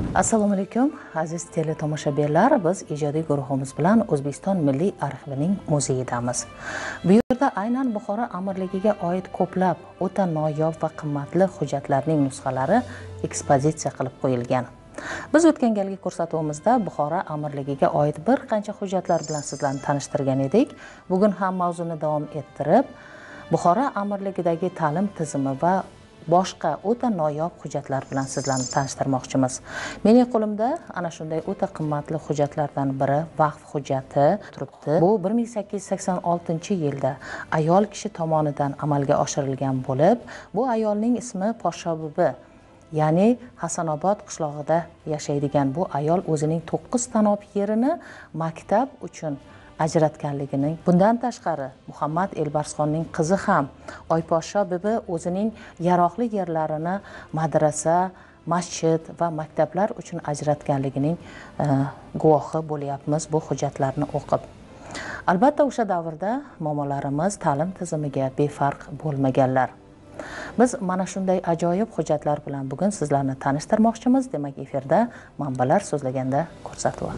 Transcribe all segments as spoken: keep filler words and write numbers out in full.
Assalomu alaykum aziz teletomoshabinlar, biz ijodiy guruhimiz bilan O'zbekiston Milliy arxivining muzeyidamiz. Bu yerda aynan Buxoro amirligiga oid ko'plab o'ta noyob va qimmatli hujjatlarning nusxalari ekspozitsiya qilib qo'yilgan. Biz o'tgan galgi ko'rsatuvimizda Buxoro amirligiga oid bir qancha hujjatlar bilan sizlarni tanishtirgan edik. Bugun ham mavzuni davom ettirib, Buxoro amirligidagi ta'lim tizimi va boshqa o'ta noyob hujjatlar bilan sizlarni tanishtirmoqchimiz. Mening qo'limda ana shunday o'ta qimmatli hujjatlardan biri vaqf hujjati turibdi. Bu bir ming sakkiz yuz sakson oltinchi yilda ayol kishi tomonidan amalga oshirilgan bo'lib, bu ayolning ismi Poshsho bibi, ya'ni Hasanobod qishlog'ida yashaydigan bu ayol o'zining to'qqiz tanob yerini maktab uchun ajratganligining, bundan tashqari Muhammad Elbarsxonning qizi ham Oyposhsho bibi o'zining yaroqli yerlarini madrasa, masjid va maktablar uchun ajratganligining e, guvohi bo'lyapmiz bu hujjatlarni o'qib. Albatta o'sha davrda momolarimiz ta'lim tizimiga befarq bo'lmaganlar. Biz mana shunday ajoyib hujjatlar bilan bugun sizlarni tanishtirmoqchimiz. Demak, efirda Manbalar so'zlaganda ko'rsatuvi.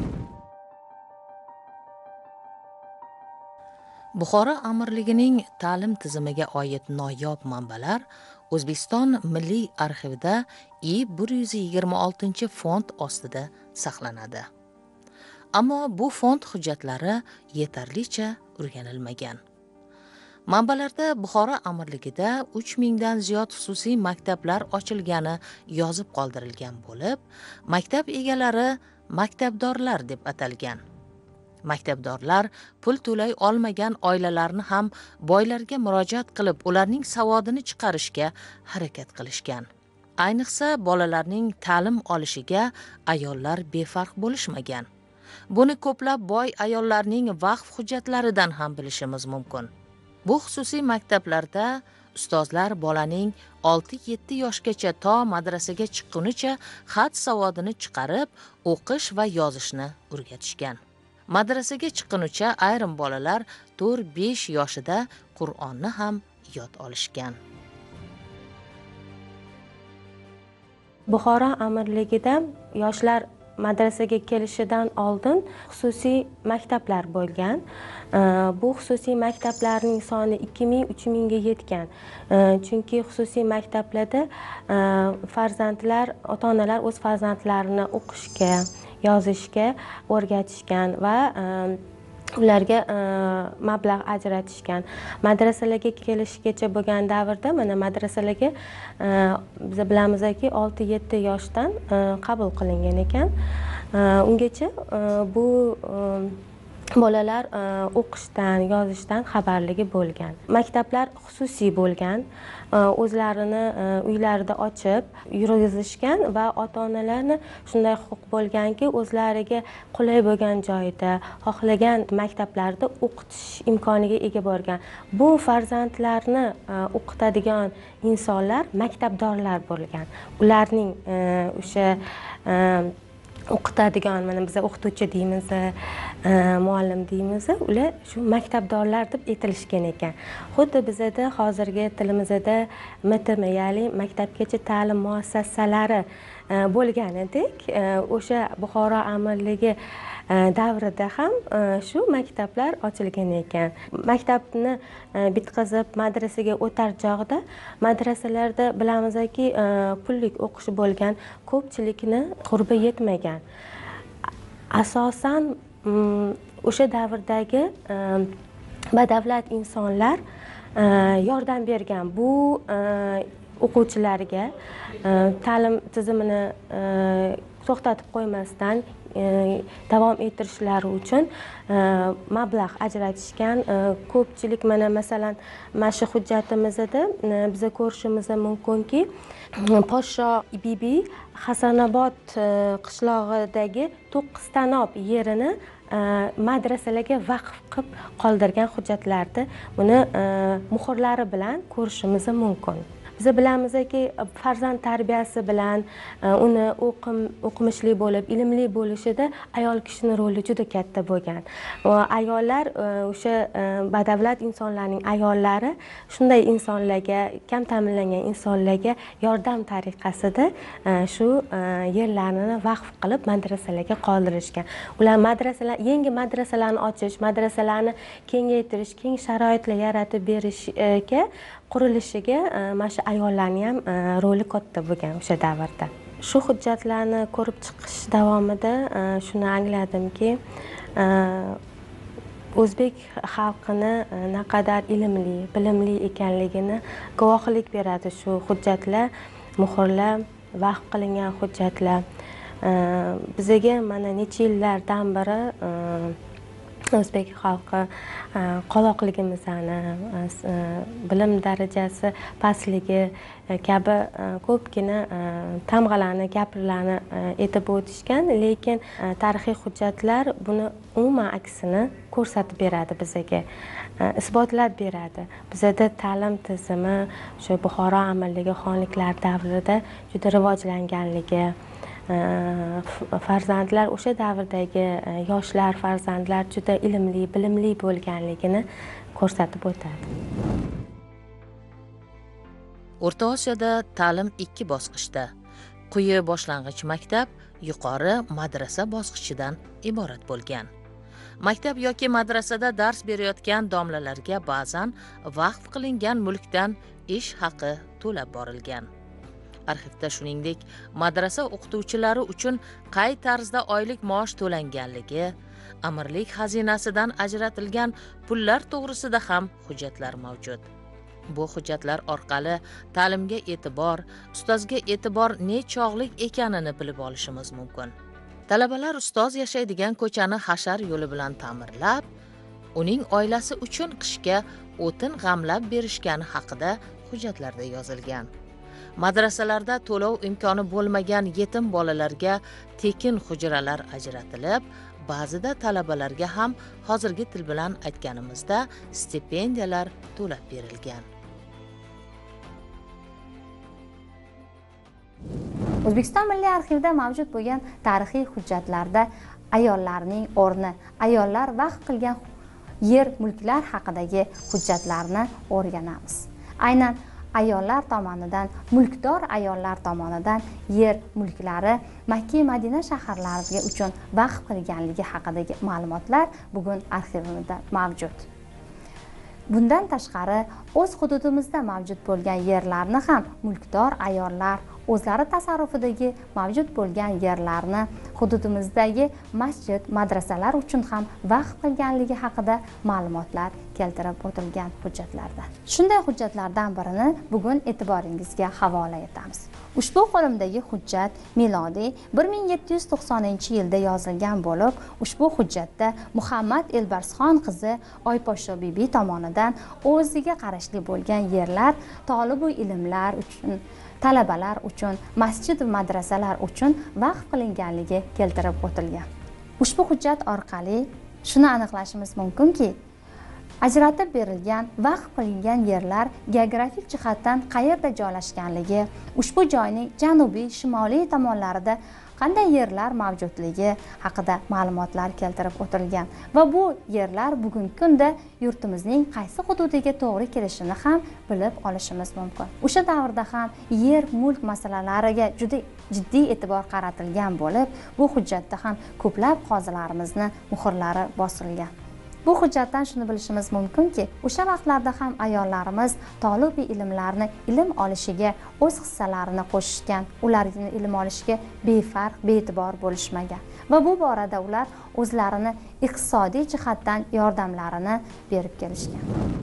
Buxoro amirligining ta'lim tizimiga oid noyob manbalar O'zbekiston Milliy arxivida I bir yuz yigirma oltinchi fond ostida saqlanadi. Ammo bu fond hujjatlari yetarlicha o'rganilmagan. Manbalarda Buxoro amirligida uch mingdan ziyod xususiy maktablar ochilgani yozib qoldirilgan bo'lib, maktab egalari maktabdorlar deb atalgan. Maktabdorlar pul to'lay olmagan oilalarni ham boylarga murojaat qilib, ularning savodini chiqarishga harakat qilishgan. Ayniqsa, bolalarning ta'lim olishiga ayollar befarq bo'lishmagan. Buni ko'plab boy ayollarning vaqf hujjatlaridan ham bilishimiz mumkin. Bu xususiy maktablarda ustozlar bolaning olti yetti yoshgacha to madrasaga chiqqunicha xat savodini chiqarib, o'qish va yozishni o'rgatishgan. Madrasaga chiqqunicha ayrim bolalar to'rt besh yoshida Qur'onni ham yod olishgan. Buxoro amirligida yoshlar madrasaga kelishidan oldin xususiy maktablar bo'lgan. Bu xususiy maktablarning soni ikki ming uch mingga yetgan. Chunki xususiy maktablarda farzandlar, ota-onalar o'z farzandlarini o'qishga, yozishga o'rgatishgan va ularga mablag' ajratishgan. Madrasalarga kelishgacha bo'lgan davrda mana madrasalarga biz bilamizki olti yetti yoshdan qabul qilingan ekan. Ungacha bu bolalar o'qishdan, yozishdan xabarligi bo'lgan. Maktablar xususiy bo'lgan, o'zlarini uylarida ochib yurgizishgan va ota-onalarni shunday huquq bo'lganki, o'zlariga qulay bo'lgan joyda, xohlagan maktablarda o'qitish imkoniga ega bo'lgan. Bu farzandlarni o'qitadigan insonlar maktabdorlar bo'lgan. Ularning o'sha o'qitadigan, mana biz o'qituvchi deymiz, muallim deymiz, ular shu maktabdorlar deb aytilishgan ekan. Xuddi bizda hozirgi tilimizda M T M, ya'ni maktabgacha ta'lim muassasalari bo'lganidek, o'sha Buxoro amirligi davrida ham shu maktablar ochilgan ekan. Maktabni bitqizib madrasaga o'tar chog'da madrasalarda bilamizki pullik o'qish bo'lgan, ko'pchilikni qurbi yetmagan. Asosan o'sha davrdagi badavlat insonlar yordam bergan bu o'quvchilarga ta'lim tizimini to'xtatib qo'ymasdan davom ettirishlari uchun mablag' ajratishgan. Ko'pchilik mana masalan mana shu hujjatimizda biz ko'rishimiz mumkinki, Poshsho bibi Hasanobod qishlog'idagi to'qqiz tanob yerini madrasalarga vaqf qilib qoldirgan hujjatlarda buni muhrlari bilan ko'rishimiz mumkin. biz bilamizki farzand tarbiyasi bilan uni o'qim o'qimishli bo'lib ilmli bo'lishida ayol kishining roli juda katta bo'lgan. Va ayollar o'sha badavlat insonlarning ayollari shunday insonlarga, kam ta'minlangan insonlarga yordam tariqasida shu yerlarni vaqf qilib madrasalarga qoldirishgan. Ular madrasalar, yangi madrasalarni ochish, madrasalarni kengaytirish, keng sharoitlar yaratib berishga, qurilishiga mana shu ayollarning ham roli katta bo'lgan o'sha davrda. Shu hujjatlarni ko'rib chiqish davomida shuni angladimki, o'zbek xalqini naqadar ilmli, bilimli ekanligini guvohlik beradi shu hujjatlar, muhrlar, vaqf qilingan hujjatlar. Bizaga mana necha yillardan beri o'zbek xalqi qoloqligimizni, bilim darajasi pastligi kabi ko'pgina tamg'alarni, gaplarni aytib o'tishgan, lekin tarixiy hujjatlar buni umuman aksini ko'rsatib beradi bizaga, isbotlab beradi. Bizada ta'lim tizimi shu Buxoro amirligi, xonliklar davrida juda rivojlanganligi, farzandlar o'sha davrdagi yoshlar, farzandlar juda ilmli, bilimli bo'lganligini ko'rsatib o'tadi. O'rta Osiyoda ta'lim ikki bosqichda: quyi boshlang'ich maktab, yuqori madrasa bosqichidan iborat bo'lgan. Maktab yoki madrasada dars berayotgan domlalarga ba'zan vaqf qilingan mulkdan ish haqi to'lab borilgan. Arxivda shuningdek, madrasa o'qituvchilari uchun qay tarzda oylik maosh to'langanligi, amirlik xazinasidan ajratilgan pullar to'g'risida ham hujjatlar mavjud. Bu hujjatlar orqali ta'limga e'tibor, ustozga e'tibor nechog'lik ekanini bilib olishimiz mumkin. Talabalar ustoz yashaydigan ko'chani hashar yo'li bilan ta'mirlab, uning oilasi uchun qishga o'tin g'amlab berishgani haqida hujjatlarda yozilgan. Madrasalarda to'lov imkoni bo'lmagan yetim bolalarga tekin hujralar ajratilib, ba'zida talabalarga ham hozirgi til bilan aytganimizda stipendiyalar to'lab berilgan. O'zbekiston Milliy arxivida mavjud bo'lgan tarixiy hujjatlarda ayollarning o'rni, ayollar vaqf qilgan yer, mulklar haqidagi hujjatlarni o'rganamiz. Aynan ayollar tomonidan, mulkdor ayollar tomonidan yer mulklari Makka, Madina shaharlariga uchun vaqf qilinganligi haqidagi ma'lumotlar bugun arxivimizda mavjud. Bundan tashqari, o'z hududimizda mavjud bo'lgan yerlarni ham mulkdor ayollar o'zlari tasarrufidagi mavjud bo'lgan yerlarni hududimizdagi masjid, madrasalar uchun ham vaqf qilganligi haqida ma'lumotlar keltirib o'tilgan hujjatlarda. Shunday hujjatlardan birini bugun e'tiboringizga havola etamiz. Ushbu qo'limdagi hujjat milodiy bir ming yetti yuz to'qsoninchi yilda yozilgan bo'lib, ushbu hujjatda Muhammad Elbarsxon qizi Oyposhsho bibi tomonidan o'ziga qarashli bo'lgan yerlar tolibu ilmlar uchun, talabalar uchun, masjid va madrasalar uchun vaqf qilinganligi keltirib o'tilgan. Ushbu hujjat orqali shuni aniqlashimiz mumkinki, ajratib berilgan, vaqf qilingan yerlar geografik jihatdan qayerda joylashganligi, ushbu joyning janubiy, shimoliy tomonlarida qanday yerlar mavjudligi haqida ma'lumotlar keltirib o'tilgan va bu yerlar bugungi kunda yurtimizning qaysi hududiga to'g'ri kelishini ham bilib olishimiz mumkin. O'sha davrda ham yer, mulk masalalariga juda jiddiy e'tibor qaratilgan bo'lib, bu hujjatda ham ko'plab qozilarimizni muhrlari bosilgan. Bu hujjatdan shuni bilishimiz mumkinki, o'sha vaqtlarda ham ayollarimiz tolibi ilmlarni ilm olishiga o'z hissalarini qo'shishgan, ularni ilm olishiga befarq, bee'tibor bo'lishmagan va bu borada ular o'zlarini iqtisodiy jihatdan yordamlarini berib kelishgan.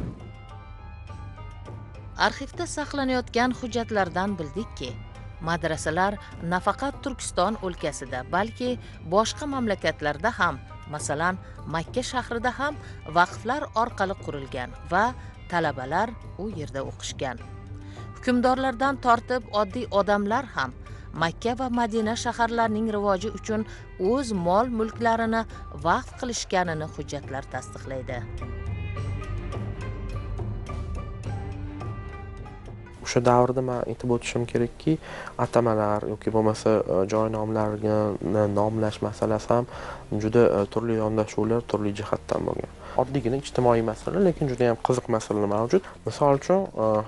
Arxivda saqlanayotgan hujjatlardan bildikki, madrasalar nafaqat Turkiston o'lkasida, balki boshqa mamlakatlarda ham, masalan, Makka shahrida ham vaqflar orqali qurilgan va talabalar u yerda o'qishgan. Hukmdorlardan tortib oddiy odamlar ham Makka va Madina shaharlarining rivoji uchun o'z mol mulklarini vaqf qilishganini hujjatlar tasdiqlaydi. o'sha davrda men aytib o'tishim kerakki, atamalar yoki bo'lmasa joy nomlarini nomlash masalasi ham juda turli yondashuvlar turli jihatdan bo'lgan. Oddiygina ijtimoiy masala, lekin juda ham qiziq masala mavjud. Misol uchun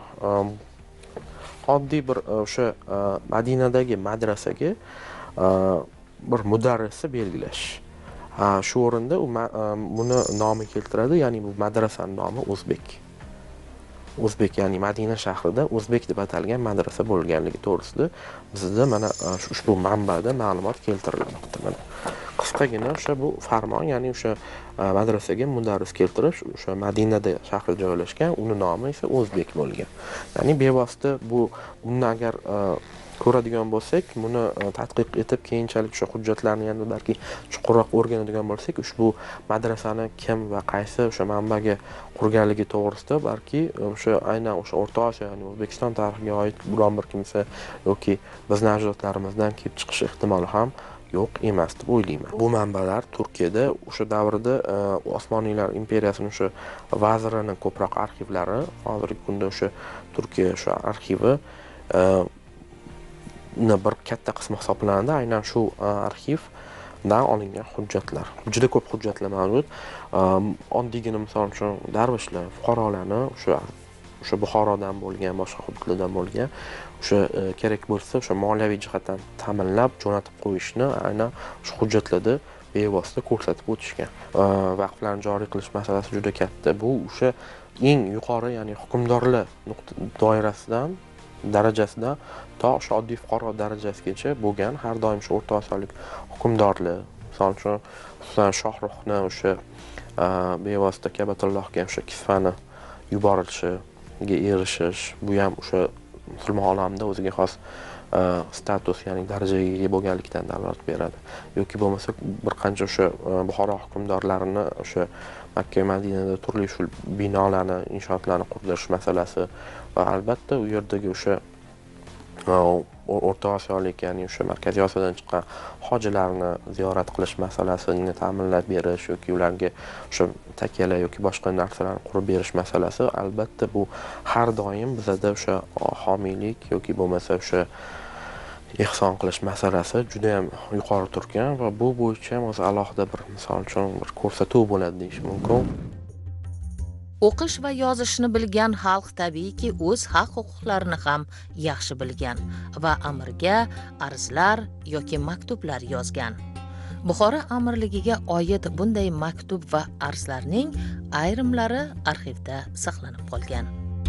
oddiy bir o'sha Madinadagi madrasaga bir mudarrisni belgilash. Shu o'rinda u buni nomi keltiradi, ya'ni bu madrasaning nomi O'zbek. O'zbek, ya'ni Madina shahrida O'zbek deb atalgan madrasa bo'lganligi to'g'risida bizda mana ushbu manbada ma'lumot keltirilmoqda. Mana qisqagina o'sha bu farmon, ya'ni o'sha madrasaga mudarris keltirish, o'sha Madinada shahrida joylashgan, uni nomi esa O'zbek bo'lgan. Ya'ni bevosita bu uni agar ko'radigan bo'lsak, buni tadqiq etib keyinchalik o'sha hujjatlarni yana balki chuqurroq o'rganadigan bo'lsak, ushbu madrasani kim va qaysi o'sha manbaga qurganligi to'g'risida balki o'sha aynan o'sha O'rta Osiyo, ya'ni O'zbekiston tarixiga oid biron bir kimsa yoki bizning ajdodlarimizdan kelib chiqish ehtimoli ham yo'q emas deb o'ylayman. Bu manbalar Turkiyada o'sha davrda Osmoniylar imperiyasining o'sha vazirining ko'proq arxivlari, hozirgi kunda o'sha Turkiya o'sha arxivi bir katta qismi hisoblanadi. Aynan shu arxivdan olingan hujjatlar. Juda ko'p hujjatlar mavjud. Oddiygina misol uchun darvishlar, fuqarolarni o'sha o'sha Buxorodan bo'lgan, boshqa hududlardan bo'lgan o'sha kerak bo'lsa o'sha moliyaviy jihatdan ta'minlab jo'natib qo'yishni aynan shu hujjatlarda bevosita ko'rsatib o'tishgan. Vaqflarni joriy qilish masalasi juda katta. Bu o'sha eng yuqori, ya'ni hukmdorlar doirasidan darajasida to o'sha oddiy fuqaro darajasigacha bo'lgan har doim shu O'rta Osiyolik hukmdorlar, misol uchun xususan Shohruxni o'sha bevosita Kabatullohga o'sha kisvani yuborilishiga erishish, bu ham o'sha musulmon olamida o'ziga xos status, ya'ni darajaga ega bo'lganlikdan dalolat beradi. Yoki bo'lmasa bir qancha o'sha Buxoro hukmdorlarini o'sha Makka va Madinada turli shu binolarni, inshootlarni qurdirish masalasi va albatta u yerdagi o'sha O'rta Osiyolik, ya'ni o'sha Markaziy Osiyodan chiqqan hojilarni ziyorat qilish masalasini ta'minlab berish yoki ularga o'sha takyalar yoki boshqa narsalarni qurib berish masalasi albatta bu har doim bizda o'sha homiylik yoki bo'lmasa o'sha ehson qilish masalasi juda ham yuqori turgan va bu bo'yicha ham o'zi alohida bir misol uchun bir ko'rsatuv bo'ladi deyish mumkin. O'qish va yozishni bilgan xalq tabiiyki o'z haq-huquqlarini ham yaxshi bilgan va amirga arzlar yoki maktublar yozgan. Buxoro amirligiga oid bunday maktub va arzlarning ayrimlari arxivda saqlanib qolgan.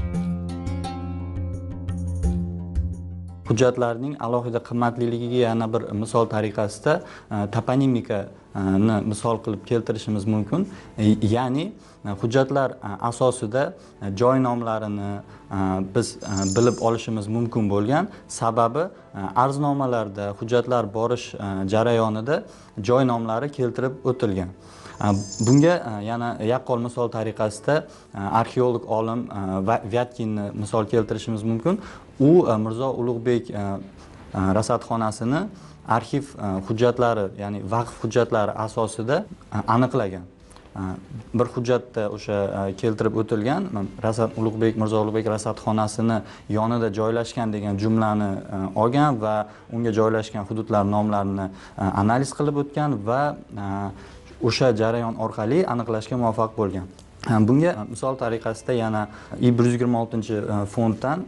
Hujjatlarning alohida qimmatliligiga yana bir misol tariqasida toponimikani misol qilib keltirishimiz mumkin. Ya'ni hujjatlar asosida joy nomlarini biz bilib olishimiz mumkin bo'lgan. Sababi arznomalarda hujjatlar borish jarayonida joy nomlari keltirib o'tilgan. Bunga yana yaqqol misol tariqasida arxeolog olim Vyatkinni misol keltirishimiz mumkin. U Mirzo Ulug'bek rasadxonasini arxiv hujjatlari, ya'ni vaqf hujjatlari asosida aniqlagan. Bir hujjatda o'sha keltirib o'tilgan Rasad Ulug'bek Mirzo Ulug'bek rasadxonasini yonida joylashgan degan jumlani olgan va unga joylashgan hududlar nomlarini analiz qilib o'tgan va o'sha jarayon orqali aniqlashga muvaffaq bo'lgan. Bunga misol tariqasida yana I bir yuz yigirma oltinchi fonddan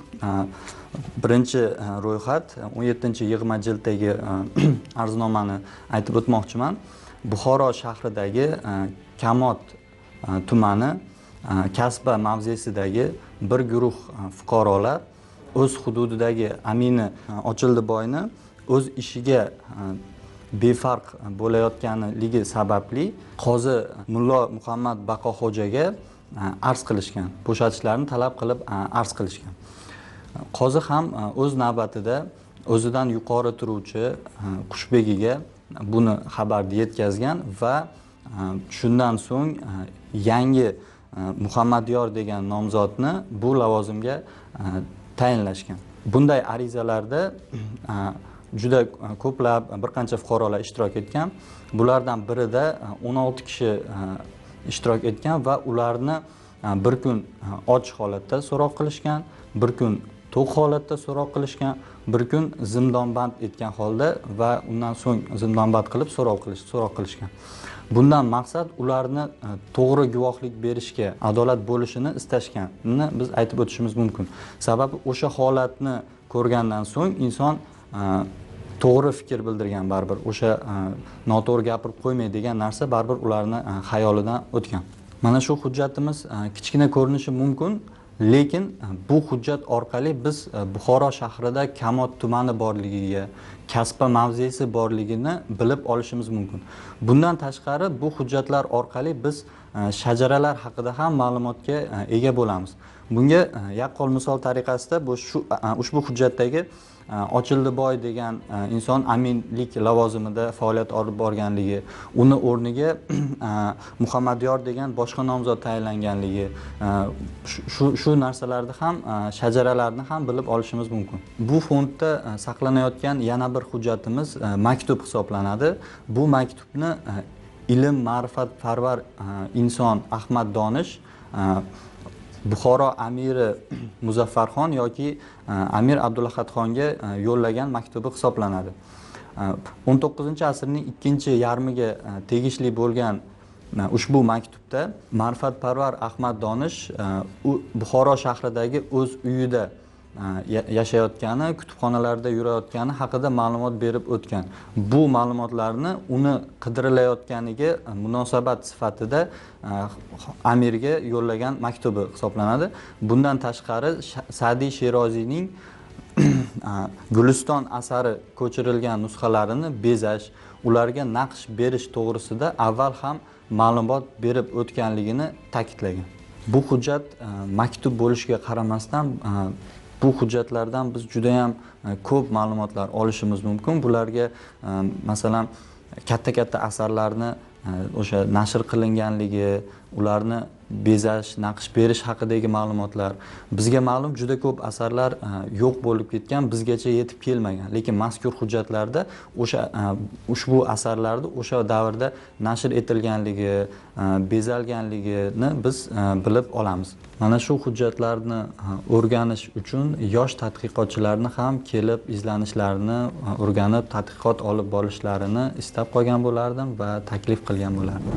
birinchi ro'yxat o'n yettinchi yig'ma jilddagi arznomani aytib o'tmoqchiman. Buxoro shahridagi Kamot tumani Kasba mavzesidagi bir guruh fuqarolar o'z hududidagi Amini Ochildiboyni o'z ishiga befarq bo'layotganligi sababli qozi Mullo Muhammad Baqoxo'jaga arz qilishgan, bo'shatishlarini talab qilib arz qilishgan. Qozi ham o'z navbatida o'zidan yuqori turuvchi Qushbegiga buni xabarni yetkazgan va shundan so'ng yangi Muhammadyor degan nomzodni bu lavozimga tayinlashgan. Bunday arizalarda juda ko'plab bir qancha fuqarolar ishtirok etgan. Bulardan birida o'n olti kishi ishtirok etgan va ularni bir kun och holatda so'roq qilishgan, bir kun to'q holatda so'roq qilishgan, bir kun zindonband etgan holda va undan so'ng zindonband qilib so'roq qilish so'roq qilishgan. Bundan maqsad ularni to'g'ri guvohlik berishga, adolat bo'lishini istashganini biz aytib o'tishimiz mumkin. Sababi o'sha holatni ko'rgandan so'ng inson to'g'ri fikr bildirgan, baribir o'sha noto'g'ri gapirib qo'ymay degan narsa baribir ularni xayolidan o'tgan. Mana shu hujjatimiz kichkina ko'rinishi mumkin, lekin bu hujjat orqali biz Buxoro shahrida Kamot tumani borligiga, kasba mavzesi borligini bilib olishimiz mumkin. Bundan tashqari bu hujjatlar orqali biz shajaralar haqida ham ma'lumotga ega bo'lamiz. Bunga yaqqol misol tariqasida bu shu ushbu hujjatdagi Ochildiboy degan inson aminlik lavozimida faoliyat olib borganligi, uni o'rniga Muhammadyor degan boshqa nomzod tayinlanganligi, shu shu narsalarni ham, shajaralarni ham bilib olishimiz mumkin. Bu fondda saqlanayotgan yana bir hujjatimiz maktub hisoblanadi. Bu maktubni ilm ma'rifatparvar inson Ahmad Donish Buxoro amiri Muzaffarxon yoki Amir Abdulahadxonga yo'llagan maktubi hisoblanadi. o'n to'qqizinchi asrning ikkinchi yarmiga tegishli bo'lgan ushbu maktubda ma'rifatparvar Ahmad Donish Buxoro shahridagi o'z uyida yashayotgani, kutubxonalarda yurayotgani haqida ma'lumot berib o'tgan. Bu ma'lumotlarni uni qidirilayotganiga munosabat sifatida amirga yo'llagan maktubi hisoblanadi. Bundan tashqari Sa'diy Sheroziyning Guliston asari ko'chirilgan nusxalarini bezash, ularga naqsh berish to'g'risida avval ham ma'lumot berib o'tganligini ta'kidlagan. Bu hujjat maktub bo'lishiga qaramasdan bu hujjatlardan biz juda ham ko'p ma'lumotlar olishimiz mumkin. Bularga masalan katta-katta asarlarni o'sha nashr qilinganligi, ularni bezash, naqsh berish haqidagi ma'lumotlar. Bizga ma'lum juda ko'p asarlar yo'q bo'lib ketgan, bizgacha yetib kelmagan. Lekin mazkur hujjatlarda o'sha ushbu asarlarni o'sha davrda nashr etilganligi, bezalganligini biz bilib olamiz. Mana shu hujjatlarni o'rganish uchun yosh tadqiqotchilarni ham kelib izlanishlarini o'rganib, tadqiqot olib borishlarini istab qolgan bo'lardim va taklif qilgan bo'lardim.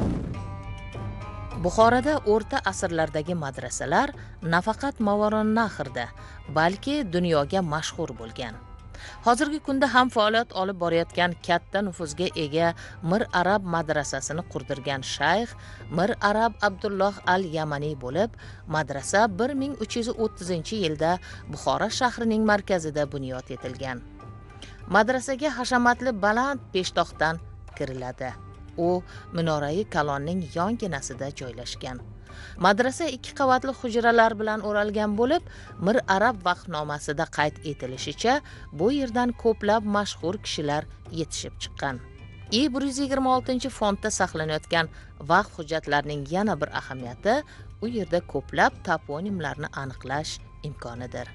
Buxoroda o'rta asrlardagi madrasalar nafaqat Movarounnahrda, balki dunyoga mashhur bo'lgan. Hozirgi kunda ham faoliyat olib borayotgan katta nufuzga ega Mir Arab madrasasini qurdirgan shayx Mir Arab Abdulloh al-Yamaniy bo'lib, madrasa bir ming uch yuz o'ttizinchi yilda Buxoro shahrining markazida bunyod etilgan. Madrasaga hashamatli baland peshtoqdan kiriladi. U Minorai Kalonning yonginasida joylashgan. Madrasa ikki qavatli hujralar bilan o'ralgan bo'lib, Mir Arab vaqtnomasida qayd etilishicha, bu yerdan ko'plab mashhur kishilar yetishib chiqqan. I bir yuz yigirma oltinchi fondda saqlanayotgan vaqt hujjatlarining yana bir ahamiyati u yerda ko'plab toponimlarni aniqlash imkonidir.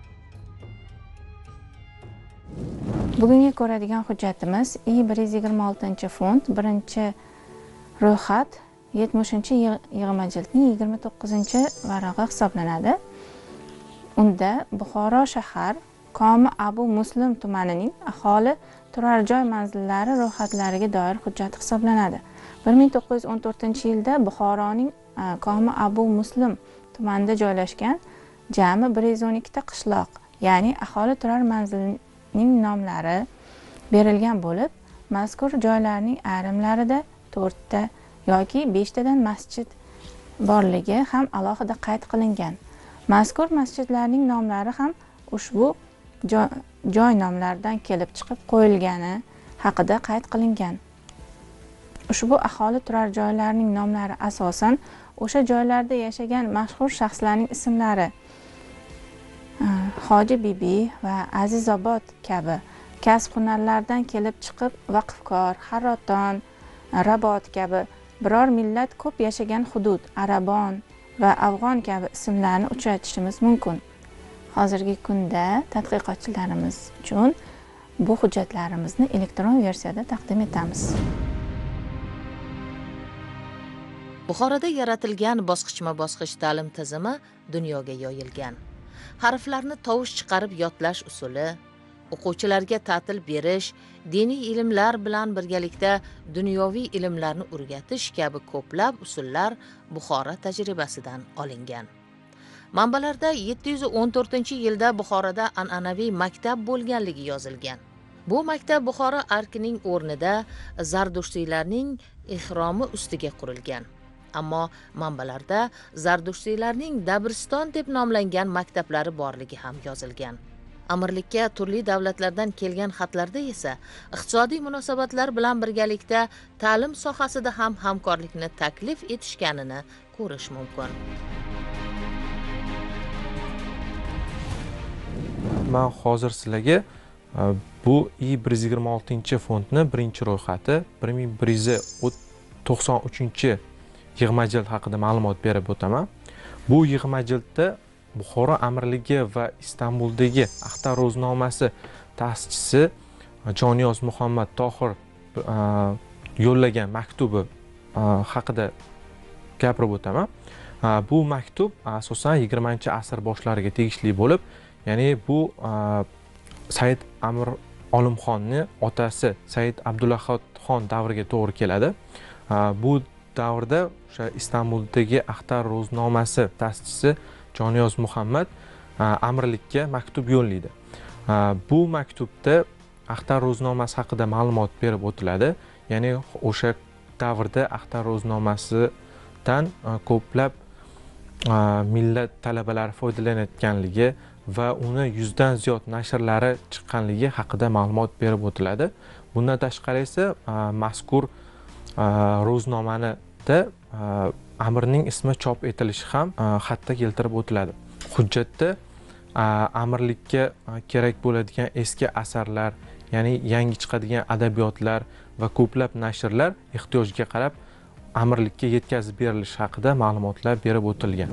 Bugungi ko'radigan hujjatimiz I bir yuz yigirma oltinchi fond birinchi ro'yxat yetmishinchi yig'ma jildning yigirma to'qqizinchi varag'i hisoblanadi. Unda Buxoro shahar Komi Abu Muslim tumanining aholi turar joy manzillari ro'yxatlariga doir hujjat hisoblanadi. bir ming to'qqiz yuz o'n to'rtinchi yilda Buxoroning Komi Abu Muslim tumanida joylashgan jami bir yuz o'n ikkita qishloq, ya'ni aholi turar manzilining nomlari berilgan bo'lib, mazkur joylarning ayrimlarida to'rtta yoki beshtadan masjid borligi ham alohida qayd qilingan. Mazkur masjidlarning nomlari ham ushbu joy nomlaridan kelib chiqib qo'yilgani haqida qayd qilingan. Ushbu aholi turar joylarining nomlari asosan o'sha joylarda yashagan mashhur shaxslarning ismlari, Hoji Bibi va Azizobod kabi kasb hunarlardan kelib chiqib vaqfkor, Harroton, Rabot kabi biror millat ko'p yashagan hudud, Arabon va Afg'on kabi ismlarni uchratishimiz mumkin. Hozirgi kunda tadqiqotchilarimiz uchun bu hujjatlarimizni elektron versiyada taqdim etamiz. Buxoroda yaratilgan bosqichma-bosqich ta'lim tizimi dunyoga yoyilgan. harflarni tovush chiqarib yodlash usuli, o'quvchilarga ta'til berish, diniy ilmlar bilan birgalikda dunyoviy ilmlarni o'rgatish kabi ko'plab usullar Buxoro tajribasidan olingan. Manbalarda yetti yuz o'n to'rtinchi yilda Buxoroda an'anaviy maktab bo'lganligi yozilgan. Bu maktab Buxoro arkining o'rnida Zardushtiylarning ehromi ustiga qurilgan. Ammo manbalarda Zardushtiylarning Dabriston deb nomlangan maktablari borligi ham yozilgan. Amirlikka turli davlatlardan kelgan xatlarda esa iqtisodiy munosabatlar bilan birgalikda ta'lim sohasida ham hamkorlikni taklif etishganini ko'rish mumkin. Men hozir sizlarga bu i bir yuz yigirma oltinchi fondni birinchi ro'yxati bir ming bir yuz to'qson uchinchi yig'ma jild haqida ma'lumot berib o'taman. Bu yig'ma jildda Buxoro amirligi va Istanbuldagi Axtar ro'znomasi ta'sischisi Joniyoz Muhammad Tohir yo'llagan maktubi haqida gapirib o'taman. Bu maktub asosan yigirmanchi asr boshlariga tegishli bo'lib, ya'ni bu Said Amir Olimxonning otasi Said Abdulahod xon davriga to'g'ri keladi. Bu davrda o'sha Istanbuldagi Axtar ro'znomasi ta'sischisi Joniyoz Muhammad amirlikka maktub yo'llaydi. Bu maktubda Axtar ro'znomasi haqida ma'lumot berib o'tiladi. Ya'ni o'sha davrda Axtar ro'znomasidan ko'plab millat talabalari foydalanayotganligi va uni yuzdan ziyod nashrlari chiqqanligi haqida ma'lumot berib o'tiladi. Bundan tashqari esa mazkur ro'znomani da amirning ismi chop etilishi ham xatda keltirib o'tiladi. Hujjatda amirlikka kerak bo'ladigan eski asarlar, ya'ni yangi chiqadigan adabiyotlar va ko'plab nashrlar ehtiyojga qarab amirlikka yetkazib berilishi haqida ma'lumotlar berib o'tilgan.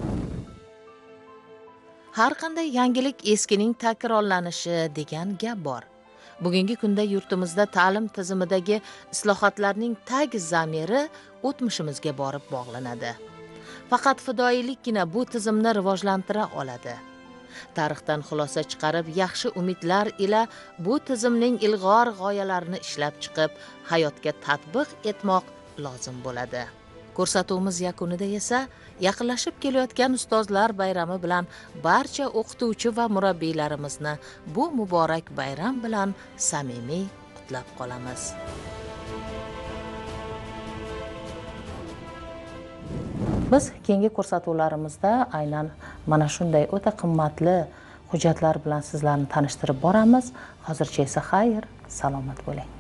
Har qanday yangilik eskining takrorlanishi degan gap bor. Bugungi kunda yurtimizda ta'lim tizimidagi islohotlarning tag zamiri o'tmishimizga borib bog'lanadi. Faqat fidoyilikgina bu tizimni rivojlantira oladi. Tarixdan xulosa chiqarib, yaxshi umidlar ila bu tizimning ilg'or g'oyalarini ishlab chiqib, hayotga tatbiq etmoq lozim bo'ladi. Ko'rsatuvimiz yakunida esa yaqinlashib kelayotgan ustozlar bayrami bilan barcha o'qituvchi va murabbiylarimizni bu muborak bayram bilan samimiy qutlab qolamiz. Biz keyingi ko'rsatuvlarimizda aynan mana shunday o'ta qimmatli hujjatlar bilan sizlarni tanishtirib boramiz. Hozircha esa xayr, salomat bo'ling.